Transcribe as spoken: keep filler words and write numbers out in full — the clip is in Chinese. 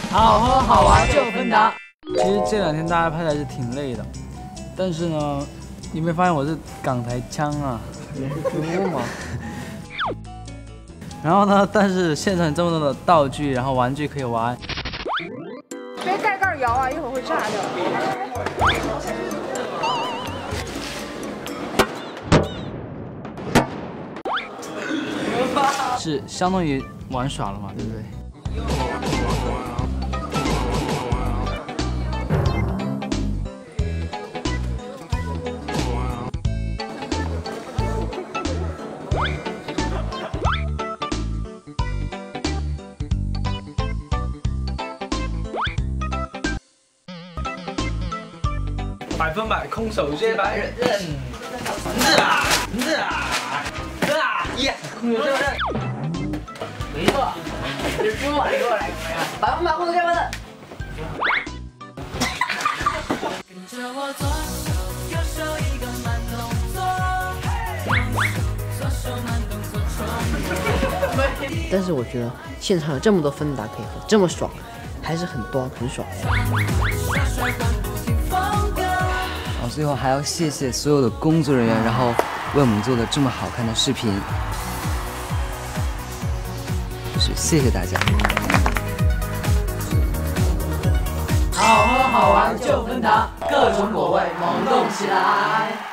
好喝好玩就芬达。 其实这两天大家拍的还是挺累的，但是呢，你没发现我是港台腔啊？ 你是猪吗？ 然后呢，但是现场这么多的道具，然后玩具可以玩。 别盖盖摇啊，一会儿会炸掉。 是相当于玩耍了嘛，对不对？ 百分百空手接白刃，是啊，是啊，是啊，耶，空手接白刃， 没错，这猪啊，你给我来个怎么样？百分百空手接白刃。跟着我左手右手一个慢动作，左手慢动作冲。但是我觉得现场有这么多芬达可以喝，这么爽，还是很多很爽。 然后最后还要谢谢所有的工作人员，然后为我们做的这么好看的视频，就是谢谢大家。 好喝好玩就芬达，各种果味萌动起来。